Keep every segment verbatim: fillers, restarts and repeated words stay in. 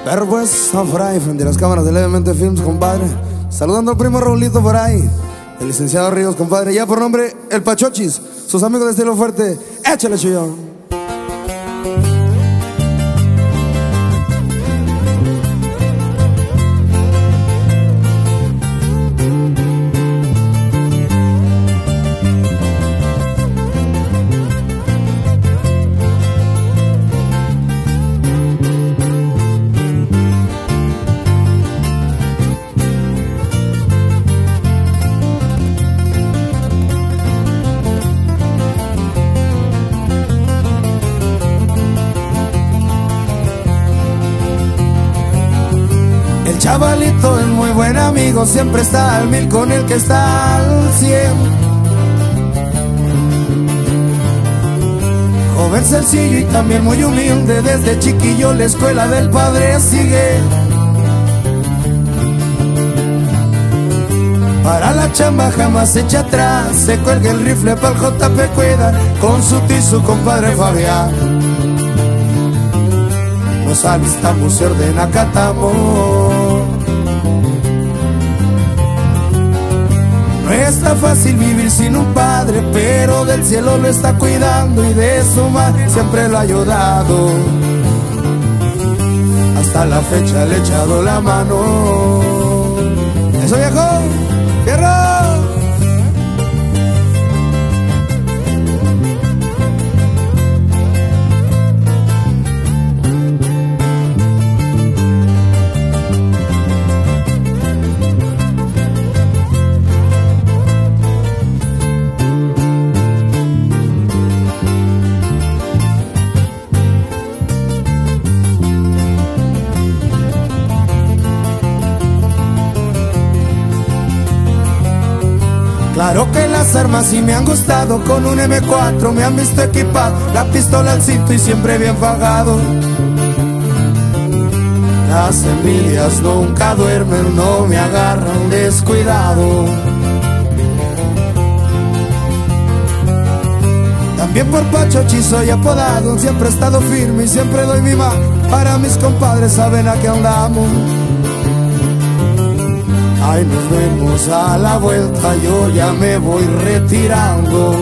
Pero pues, no por ahí, frente a las cámaras de Levemente Films, compadre. Saludando al primo Raulito por ahí, el licenciado Ríos, compadre. Ya por nombre, el Pachochis, sus amigos de estilo fuerte. Échale, chillón. El chavalito es muy buen amigo, siempre está al mil con el que está al cien. Joven sencillo y también muy humilde, desde chiquillo la escuela del padre sigue. Para la chamba jamás se echa atrás, se cuelga el rifle pa'l J P cuida, con su tío y su compadre Fabián. Nos alistamos, se ordena, catamos. No está fácil vivir sin un padre, pero del cielo lo está cuidando y de su madre siempre lo ha ayudado. Hasta la fecha le he echado la mano. ¡Eso, viejo! ¡Fierro! Claro que las armas sí me han gustado, con un eme cuatro me han visto equipado, la pistola al cinto y siempre bien pagado. Las envidias nunca duermen, no me agarran descuidado. También por Pachochis soy apodado, siempre he estado firme y siempre doy mi mano. Para mis compadres saben a qué andamos. Ay, nos vemos a la vuelta, yo ya me voy retirando.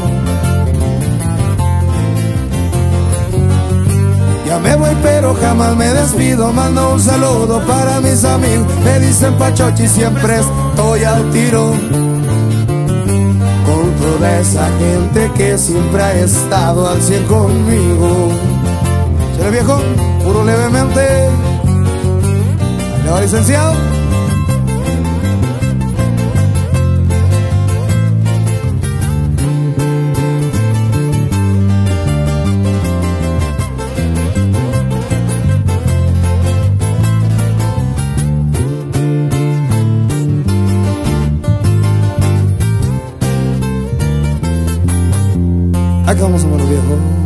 Ya me voy pero jamás me despido, mando un saludo para mis amigos. Me dicen Pachochis, siempre estoy al tiro con toda esa gente que siempre ha estado al cien conmigo. ¿Seré viejo? Puro Levemente. Ahí le va, licenciado. Acá vamos a ver, viejo.